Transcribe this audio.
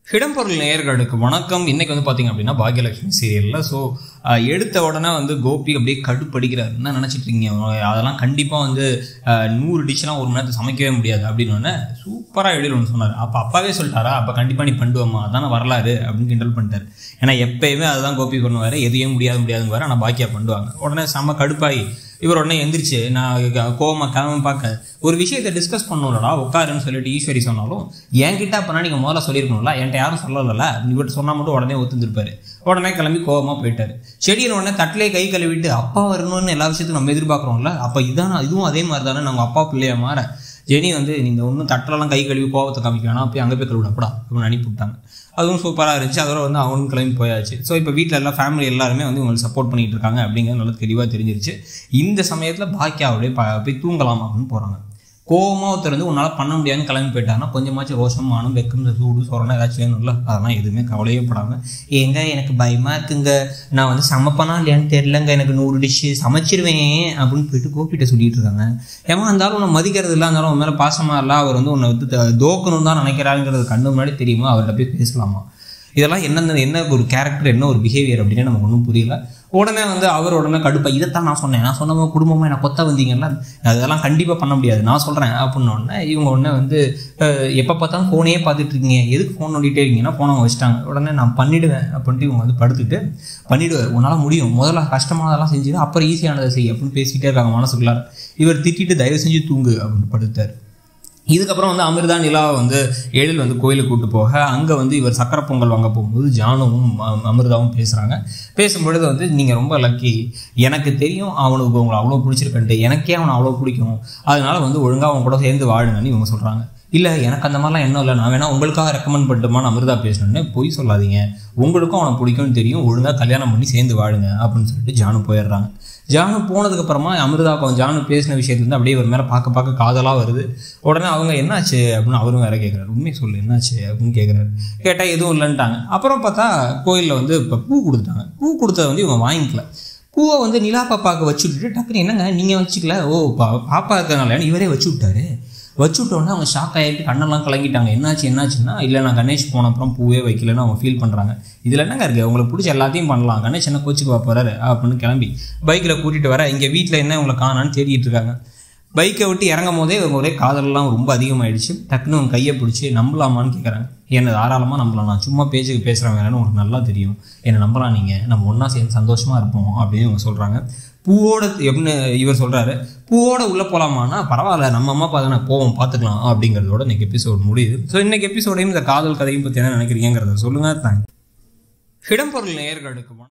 இடம்பொருள் நேயர்களுக்கு வணக்கம். இன்னைக்கு வந்து பார்த்தீங்க அப்படின்னா பாக்யலட்சுமி சீரியலில் எடுத்த உடனே வந்து கோபி அப்படியே கடுப்படிக்கிறார். என்ன நினச்சிட்டு இருக்கீங்க, அதெல்லாம் கண்டிப்பாக வந்து 100 டிஷ்லாம் ஒரு மணி நேரத்தை சமைக்கவே முடியாது அப்படின்னு சூப்பராக எழுதிடும்னு சொன்னார். அப்போ அப்பாவே சொல்லிட்டாரா, அப்போ கண்டிப்பாக நீ பண்ணுவோம்மா, அதான வரலாறு அப்படின்னு கிண்டல் பண்ணிட்டார். ஏன்னா எப்பயுமே அதுதான் கோபி பண்ணுவார், எதையும் முடியாதுங்குவார். ஆனால் பாக்கியா பண்ணுவாங்க. உடனே செம்ம கடுப்பாகி இவர் உடனே எந்திரிச்சு நான் கோவமாக கிளம்ப பார்க்க ஒரு விஷயத்தை டிஸ்கஸ் பண்ணணும்லடா உட்காருன்னு சொல்லிட்டு ஈஸ்வரி சொன்னாலும் என்கிட்ட அப்போனா நீங்கள் முதல்ல சொல்லியிருக்கணும்ல, என்கிட்ட யாரும் சொல்லலைல்ல, இவர்கிட்ட சொன்னால் மட்டும் உடனே ஒத்துந்துருப்பாரு. உடனே கிளம்பி கோவமாக போயிட்டாரு. செடியில் உடனே தட்டிலே கை கழுவிட்டு அப்பா வரணும்னு எல்லா விஷயத்துக்கும் நம்ம எதிர்பார்க்குறோம்ல, அப்போ இதுவும் அதே மாதிரி தானே நாங்கள் அப்பா பிள்ளையா மாற. ஜெனி வந்து நீங்கள் ஒன்றும் தட்டிலலாம் கை கழுவி கோவத்தை காமிக்க வேணாம், போய் அங்கே போய் கழுவிடப்படா அப்படின்னு அனுப்பிவிட்டாங்க. அதுவும் சூப்பராக இருந்துச்சு. அதோட வந்து அவனும் கிளம்பி போயாச்சு. ஸோ இப்போ வீட்டில் எல்லாம் ஃபேமிலி எல்லாருமே வந்து உங்களுக்கு சப்போர்ட் பண்ணிகிட்டு இருக்காங்க அப்படிங்கிறது நல்லா தெளிவாக தெரிஞ்சிருச்சு. இந்த சமயத்தில் பாக்கியாவோடய போய் தூங்கலாம் அப்படின்னு போகிறாங்க. கோவமாக ஒருத்தர் வந்து உன்னால் பண்ண முடியாதுன்னு கிளம்பி போயிட்டாங்கன்னா கொஞ்சமாச்சும் ரோஷம் மானம் வெக்கம் சூடு சொரணை ஏதாச்சும் வேணும்ல, அதெல்லாம் எதுவுமே கவலையே படாமல் ஏங்க எனக்கு பயமாக இருக்குங்க, நான் வந்து சமைப்பனா இல்லையான்னு தெரிலங்க, எனக்கு 100 டிஷ்ஷு சமைச்சிருவேன் அப்படின்னு போயிட்டு கோபிகிட்ட சொல்லிட்டு இருக்காங்க. ஏமா இருந்தாலும் உன்னை மதிக்கிறது இல்லை, இருந்தாலும் உன் மேலே பாசமாக இல்லை, அவர் வந்து உன்னை வந்து தோக்கணும் தான் நினைக்கிறாங்கிறது கண்ணு முன்னாடி தெரியுமா, அவர்கிட்ட போய் பேசலாமா? இதெல்லாம் என்ன ஒரு கேரக்டர், என்ன ஒரு பிஹேவியர் அப்படின்னு நமக்கு ஒன்றும் புரியல. உடனே வந்து அவர் உடனே கடுப்பா, இதைத்தான் நான் சொன்னேன் குடும்பமாக என்ன கொத்த வந்தீங்கன்னா அதெல்லாம் கண்டிப்பாக பண்ண முடியாது, நான் சொல்கிறேன் அப்படின்னோடனே இவங்க உடனே வந்து எப்போ பார்த்தாலும் ஃபோனே பார்த்துட்டு இருக்கீங்க, எதுக்கு ஃபோன் நோண்டிகிட்டே இருக்கீங்கன்னா ஃபோனை வச்சுட்டாங்க. உடனே நான் பண்ணிவிடுவேன் அப்படின்ட்டு இவங்க வந்து படுத்துட்டு பண்ணிவிடுவார். உன்னால் முடியும், முதல்ல கஷ்டமானதெல்லாம் செஞ்சுட்டு அப்புறம் ஈஸியானதை செய் அப்படின்னு பேசிக்கிட்டே இருக்காங்க மனசுக்குள்ளார. இவர் திட்டிட்டு தயவு செஞ்சு தூங்கு அப்படின்னு படுத்தார். இதுக்கப்புறம் வந்து அமிர்தா நிலாவை வந்து எழில் வந்து கோயிலுக்கு கூப்பிட்டு போக அங்கே வந்து இவர் சக்கரை பொங்கல் வாங்க போகும்போது ஜானுவும் அமிர்தாவும் பேசுகிறாங்க. பேசும்பொழுது வந்து நீங்கள் ரொம்ப லக்கி, எனக்கு தெரியும் அவனுக்கு உங்களை அவ்வளோ பிடிச்சிருக்கன்ட்டு, எனக்கே அவனை அவ்வளோ பிடிக்கும், அதனால வந்து ஒழுங்காக அவன் கூட சேர்ந்து வாழுங்கன்னு இவங்க சொல்கிறாங்க. இல்லை எனக்கு அந்த மாதிரிலாம் என்ன இல்லை, நான் வேணா உங்களுக்காக ரெக்கமெண்ட் பண்ணிட்டுமான்னு அமிர்தா பேசணுன்னு பொய் சொல்லாதீங்க, உங்களுக்கும் அவனை பிடிக்கும்னு தெரியும், ஒழுங்காக கல்யாணம் பண்ணி சேர்ந்து வாழுங்க அப்படின்னு சொல்லிட்டு ஜானு போயிடுறாங்க. ஜானு போனதுக்கப்புறமா அமிர்தாவுக்கும் ஜானு பேசின விஷயத்துலேருந்து அப்படியே ஒரு மேலே பார்க்க காதலாக வருது. உடனே அவங்க என்னாச்சு அப்படின்னு அவரும் வேற கேட்குறாரு. உண்மையை சொல்லு என்னாச்சு அப்படின்னு கேட்குறாரு. கேட்டால் எதுவும் இல்லைன்ட்டாங்க. அப்புறம் பார்த்தா கோயிலில் வந்து இப்போ பூ கொடுத்தாங்க. பூ கொடுத்ததை வந்து இவங்க வாங்கிக்கல. பூவை வந்து நிலா பாப்பாவுக்கு வச்சு விட்டுட்டு டக்குன்னு என்னங்க நீங்கள் வச்சுக்கல, ஓ பாப்பா இருக்கிறனால இவரே வச்சு விட்டாரு. வச்சு விட்டோன்னே அவங்க ஷாக் ஆகிட்டு கண்ணெல்லாம் கலங்கிட்டாங்க. என்னாச்சுன்னா இல்லை நான் கணேஷ் போன அப்புறம் பூவே வைக்கலன்னு அவங்க ஃபீல் பண்ணுறாங்க. இதில் என்னங்க இருக்குது, உங்களுக்கு பிடிச்ச எல்லாத்தையும் பண்ணலாம், கணேஷ் என்ன கோச்சுக்கு போகிறாரு அப்படின்னு கிளம்பி பைக்கில் கூட்டிகிட்டு வர இங்கே வீட்டில் என்ன உங்களை காணான்னு தேடிட்டு இருக்காங்க. பைக்கை விட்டு இறங்கும் போதே ஒரே காதலெல்லாம் ரொம்ப அதிகமாகிடுச்சு. டக்குன்னு அவங்க கையை பிடிச்சி நம்பலாமான்னு கேட்குறாங்க. என்னை தாராளமாக நம்பலாம், நான் சும்மா பேச்சுக்கு பேசுகிறேன் வேணும்னு உங்களுக்கு நல்லா தெரியும், என்னை நம்பலாம், நீங்கள் நம்ம ஒன்றா சேர்ந்து சந்தோஷமாக இருப்போம் அப்படின்னு இவங்க சொல்கிறாங்க. பூவோட எப்படின்னு இவர் சொல்கிறாரு, பூவோட உள்ளே போகலாமான்னா பரவாயில்ல நம்ம அம்மா அப்பா தானே போவோம் பார்த்துக்கலாம் அப்படிங்கிறதோட இன்றைக்கி எபிசோட் முடியுது. ஸோ இன்றைக்கி எபிசோடையும் இந்த காதல் கதையும் பற்றி என்ன நினைக்கிறீங்கிறத சொல்லுங்கள். தேங்க்யூ. இடம்பொருள் நேயர்களுக்கு